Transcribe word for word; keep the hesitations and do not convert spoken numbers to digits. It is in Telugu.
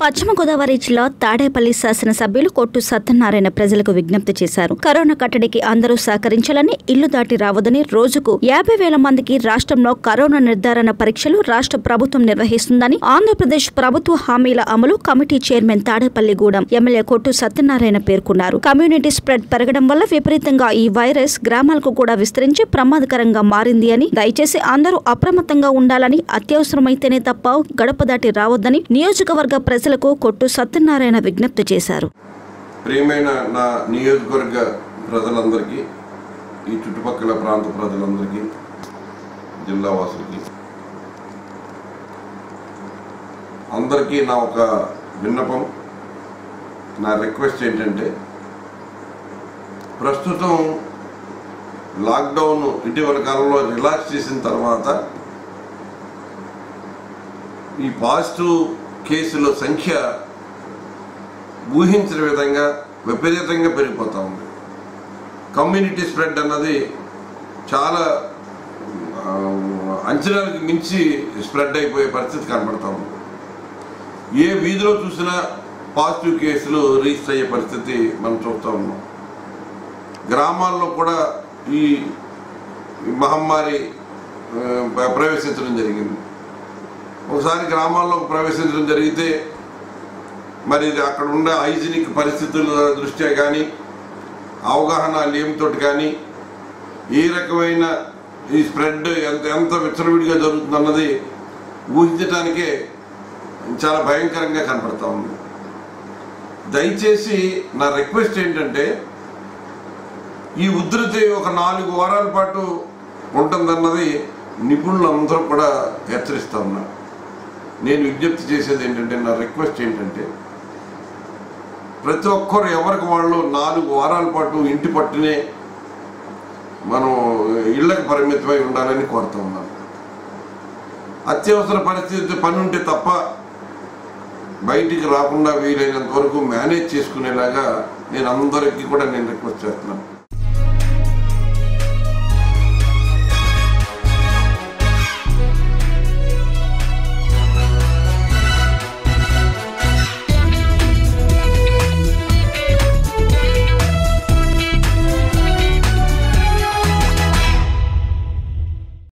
పశ్చిమ గోదావరి జిల్లా తాడేపల్లి శాసనసభ్యులు కొట్టు సత్యనారాయణ ప్రజలకు విజ్ఞప్తి చేశారు. కరోనా కట్టడికి అందరూ సహకరించాలని, ఇల్లు దాటి రావద్దని, రోజుకు యాభై వేల మందికి రాష్ట్రంలో కరోనా నిర్ధారణ పరీక్షలు రాష్ట్ర ప్రభుత్వం నిర్వహిస్తుందని ఆంధ్రప్రదేశ్ ప్రభుత్వ హామీల అమలు కమిటీ చైర్మన్ తాడేపల్లిగూడెం ఎమ్మెల్యే కొట్టు సత్యనారాయణ పేర్కొన్నారు. కమ్యూనిటీ స్ప్రెడ్ పెరగడం వల్ల విపరీతంగా ఈ వైరస్ గ్రామాలకు కూడా విస్తరించి ప్రమాదకరంగా మారింది అని, దయచేసి అందరూ అప్రమత్తంగా ఉండాలని, అత్యవసరమైతేనే తప్ప గడప దాటి రావద్దని నియోజకవర్గ ప్రజలు కొట్టు సత్యనారాయణ విజ్ఞప్తి చేశారు. ప్రియమైన నా నియోజకవర్గ ప్రజలందరికీ, ఈ చుట్టుపక్కల ప్రాంత ప్రజలందరికీ, జిల్లా వాసులకి అందరికీ నా ఒక విన్నపం, నా రిక్వెస్ట్ ఏంటంటే, ప్రస్తుతం లాక్డౌన్ ఇటీవల కాలంలో రిలాక్స్ చేసిన తర్వాత ఈ పాజిటివ్ కేసుల సంఖ్య ఊహించిన విధంగా విపరీతంగా పెరిగిపోతూ ఉంది. కమ్యూనిటీ స్ప్రెడ్ అన్నది చాలా అంచనాలకు మించి స్ప్రెడ్ అయిపోయే పరిస్థితి కనబడతా ఉంది. ఏ వీధిలో చూసినా పాజిటివ్ కేసులు రిజిస్టర్ అయ్యే పరిస్థితి మనం చూస్తూ ఉన్నాం. గ్రామాల్లో కూడా ఈ మహమ్మారి ప్రవేశించడం జరిగింది. ఒకసారి గ్రామాల్లోకి ప్రవేశించడం జరిగితే మరి అక్కడ ఉండే హైజీనిక్ పరిస్థితుల దృష్ట్యా కానీ, అవగాహన లేమితో కానీ, ఏ రకమైన ఈ స్ప్రెడ్ ఎంత ఎంత విచ్చలవిడిగా జరుగుతుందన్నది ఊహించడానికే చాలా భయంకరంగా కనపడతా ఉంది. దయచేసి నా రిక్వెస్ట్ ఏంటంటే, ఈ ఉధృతి ఒక నాలుగు వారాల పాటు ఉంటుందన్నది నిపుణులందరూ కూడా హెచ్చరిస్తూ ఉన్నారు. నేను విజ్ఞప్తి చేసేది ఏంటంటే, నా రిక్వెస్ట్ ఏంటంటే, ప్రతి ఒక్కరు ఎవరికి వాళ్ళు నాలుగు వారాల పాటు ఇంటి పట్టునే మనం ఇళ్లకు పరిమితమై ఉండాలని కోరుతూ ఉన్నాను. అత్యవసర పరిస్థితి పని ఉంటే తప్ప బయటికి రాకుండా వీలైనంత వరకు మేనేజ్ చేసుకునేలాగా నేను అందరికీ కూడా నేను రిక్వెస్ట్ చేస్తున్నాను.